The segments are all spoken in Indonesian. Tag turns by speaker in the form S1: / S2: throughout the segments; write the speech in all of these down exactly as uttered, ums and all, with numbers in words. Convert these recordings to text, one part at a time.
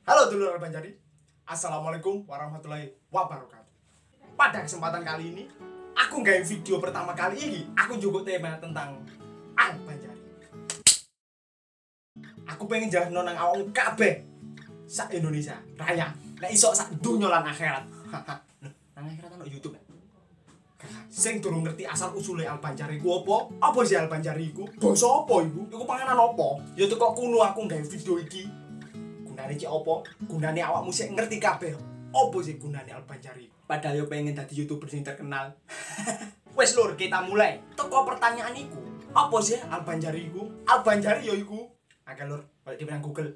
S1: Halo dulur Albanjari, assalamualaikum warahmatullahi wabarakatuh. Pada kesempatan kali ini, aku nggak video pertama kali ini. Aku juga tema tentang Albanjari. Aku pengen jalan nonang awang kabeh sak Indonesia raya. Nek iso sak dunya lan akhirat. Nang akhirat ana YouTube. Sing durung ngerti asal usule Albanjari ku apa? Apa sih Albanjari iku? Basa apa iku? Iku panganan apa? Ya teko kuno aku nggawe video iki. Gunane cek apa? Gunane awakmu sik ngerti kabeh. Apa sih gunane Albanjari? Padahal yo pengen dadi YouTuber sing terkenal. Wes lur, kita mulai. Teko pertanyaan iku. Apa sih Albanjari iku? Albanjari yo iku. Oke lur, balik di Google.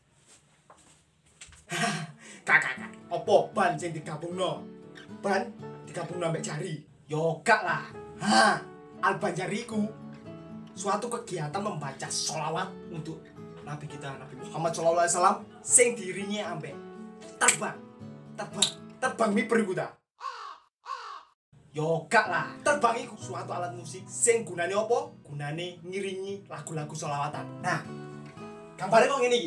S1: Kakak, kakak. Apa ban sing digabungno? Ban digabungno ambek jari. Yo gak lah. Ha, Albanjari iku suatu kegiatan membaca sholawat untuk Nabi kita, Nabi Muhammad shallallahu alaihi wasallam sing dirinya ambek terbang, terbang, terbang miber iku ta. Yo gak lah. Terbang iku suatu alat musik sing gunane apa? Gunane ngiringi lagu-lagu sholawatan. Nah, gambarnya kok ngene iki.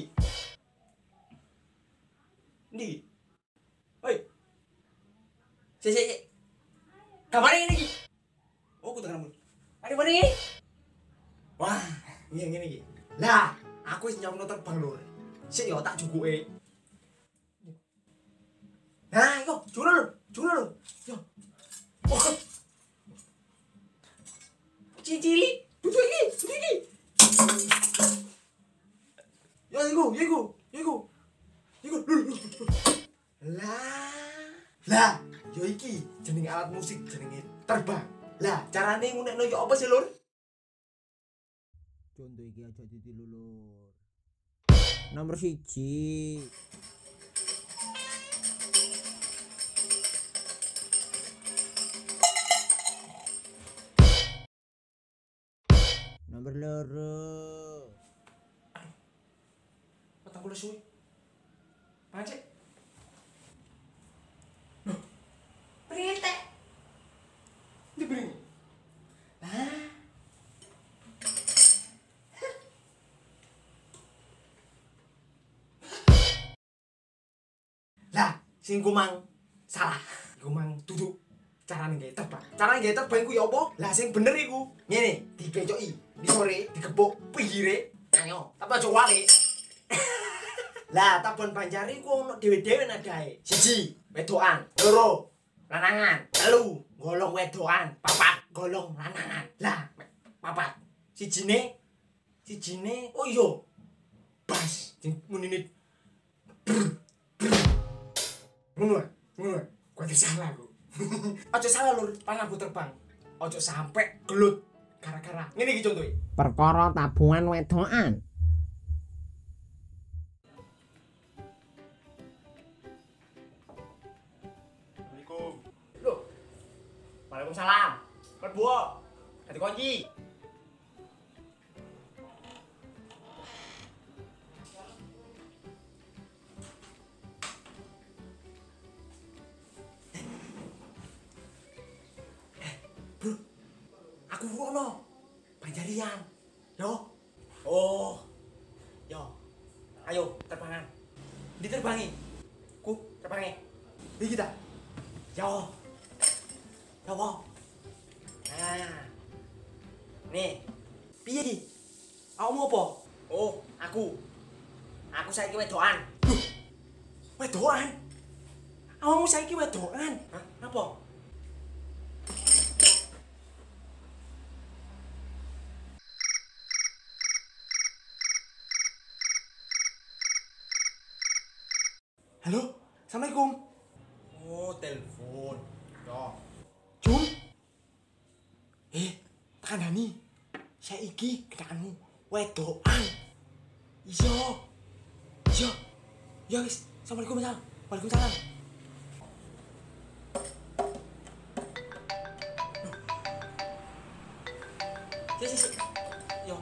S1: Ndi? Oi. Sik sik sik. Gambarnya ngene iki. Oh, kudu kamu. Ada mana ini? Wah, ngene ngene iki. Lah, aku wis nyamno terbang lur. Sik yo tak jukuke. Nah, yo, jurul lur, jurul lur. Yo. Oh. Cicili, duduk iki, duduk iki. Yo iku, iku, iku. Iku lur. Lah, lah, yo iki jeneng alat musik jenenge terbang. Lah, carane ngunekno yo apa sih lur?
S2: Contoh iki aja ditilu lur. Nomor siji. Nomor loro.
S1: Petang kula suwi. Pancet. Loh. Priete. Dibring. Ah. Lah, sing kumang salah. Kumang duduk. Carane gawe terbang. Carane gawe terbang iku ya apa? Lah sing bener iku. Ngene, digecoki, disore, digebuk pinggire. Ayo, tapi aja wale. Lah, tabon Banjari ku ono dhewe-dhewe nadae. Siji, wedokan. Loro, lanangan. Telu, golong wedokan. Papat, golong lanangan. Lah, papat. Sijine, sijine, oh iya. Bas, sing munine. Ngono, ngono. Gua salah aku. Ojo salah lur, pan aku terbang. Ojo sampe gelut gara-gara. Ngene iki contohe.
S2: Perkara tabungan wedokan.
S1: Assalamualaikum. Loh. Waalaikumsalam. Mlebu. Ganti kunci. Aku ngono. Banjarian. Yo. Oh. Yo. Ayo terbangan. Diterbangi. Ku terbangi. Iki kita. Yo. Yo. Nah. Nih. Piye iki? Awakmu apa? Oh, aku. Aku saiki wedokan. Duh. Wedokan? Awakmu saiki wedokan? Hah? Apa? Halo, assalamualaikum. Oh, telepon. Yo. Jun. Eh, kandhani. Saiki kedaanmu wedokan. Iya. Iya. Ya wis, assalamualaikum salam. Waalaikumsalam. Si si si. Yo.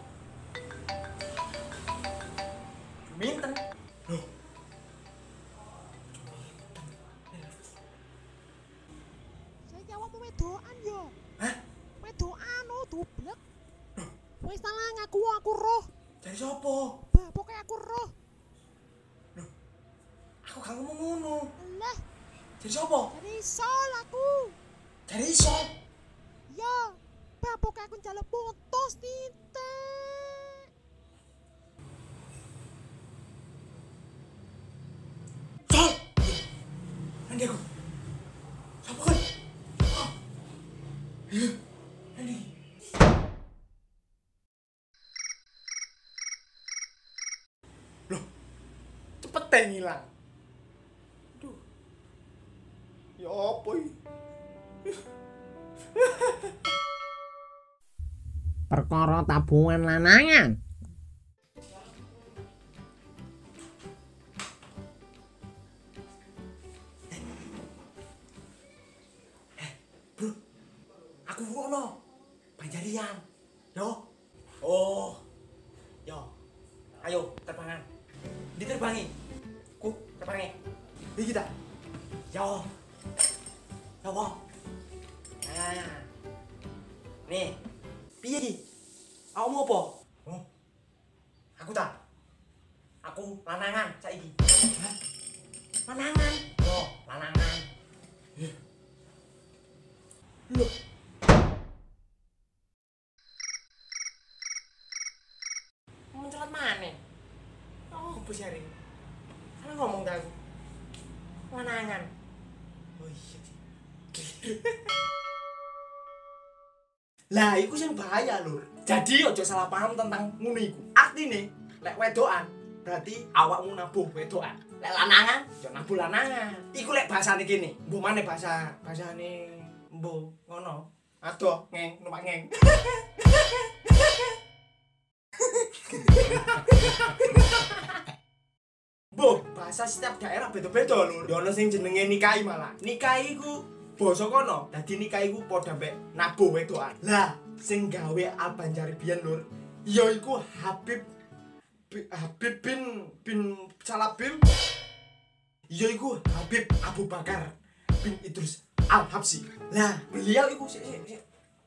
S1: Minten. Loh.
S3: Awakmu wedokan yo.
S1: Hah?
S3: Wedokan oh dublek. Wis salah ngaku aku roh.
S1: Dari sapa?
S3: Bah, pokoke aku roh.
S1: Aku gak ngomong ngono.
S3: Lah,
S1: Jadi sapa?
S3: dari sol aku.
S1: Jadi iso.
S3: Ya, babok aku njaluk putus tinte.
S1: Sol. Nanti aku. Sapa kan? Oh. Iya. Nanti. Loh. Cepet teh ngilang. Duh. Ya apa ini?
S2: Perkara tabungan lanangan.
S1: Bro, aku ngono. Panjarian. Yo. Oh. Yo. Ayo, terbangan. Diterbangi. Ku terbangi. Di kita. Yo. Yo, po. Nah. Nih. Piye iki? Aku mau apa? Oh. Aku tak. Aku lanangan saiki. Hah? Lanangan. Yo, lanangan. Loh. Mencelat mana? Oh, apa sih hari? Salah ngomong dah aku. Lanangan. Oh iya. Lah, iku sing bahaya, Lur. Jadi ojo salah paham tentang ngono iku. Artine, lek wedokan berarti awakmu nabuh wedokan. Lek lanangan, yo nabuh lanangan. Iku lek bahasane kene. Mbok maneh bahasa bahasane mbok ngono. Adoh, ngeng, numpak ngeng. Mbok, bahasa setiap daerah beda-beda, Lur. Yo ono sing jenenge nikahi malah. Nikahi iku basa kono, dadi nikah iku padha mbek nabuh wedokan. Lah, sing gawe Albanjari biyen Lur, ya iku Habib Bi- Habib bin bin Salabim. Ya iku Habib Abu Bakar bin Idrus Al-Habsyi. Lah, beliau iku sik sik sik.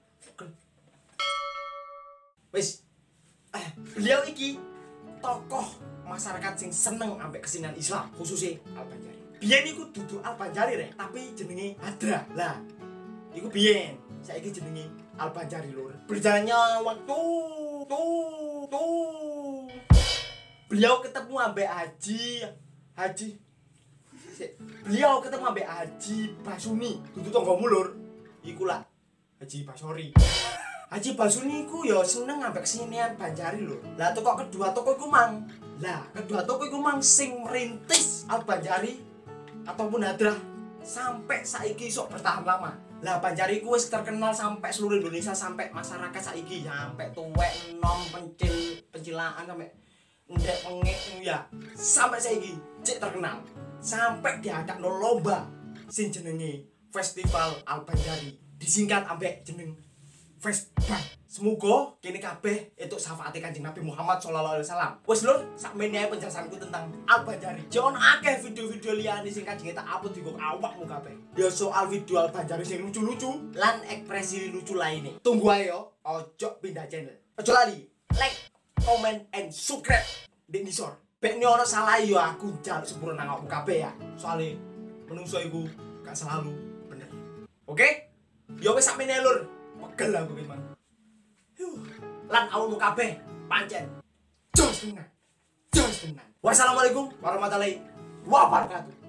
S1: Wis. Eh, beliau iki tokoh masyarakat sing seneng ambek kesenian Islam, khususnya Albanjari. Biyen iku dudu Albanjari rek, tapi jenenge Hadra. Lah, iku biyen. Saiki jenenge Albanjari Lur. Berjalannya waktu tuh tuh. Beliau ketemu ambek Haji Haji Sik. Beliau ketemu ambek Haji Basuni, dudu tanggamu Lur. Iku lah Haji Basori. Haji Basuni iku ya seneng ambek kesenian Banjari Lur. Lah toko kedua toko iku mang. Lah, kedua toko iku mang sing merintis Albanjari ataupun Hadrah sampai saiki sok bertahan lama. Lah Banjari ku wis terkenal sampai seluruh Indonesia, sampai masyarakat saiki, sampai tuwek enom pencil pencilaan sampai ndek pengek ya. Sampai saiki cek terkenal. Sampai diadakno lomba sing jenenge Festival Albanjari. Disingkat ambek jeneng Fesbah. Semoga kini kabeh entuk syafaate Kanjeng Nabi Muhammad sallallahu alaihi wasallam. Wes Lur, sakmene ae penjelasanku tentang Albanjari. Jon akeh video-video liyane sing kanjeng tak upload dienggo awakmu kabeh. Ya soal video Albanjari sing lucu-lucu lan ekspresi lucu lainnya. Tunggu ae yo, ojo pindah channel. Ojo lali, like, comment and subscribe di nisor. Bek ono salah yo aku njaluk sepuro nang awakmu kabeh ya. Soale menungso iku gak selalu bener. Oke? Yo wis sakmene Lur. Pegel aku memang. Lan awakmu kabeh pancen jos tenan. Jos tenan. Wassalamualaikum warahmatullahi wabarakatuh.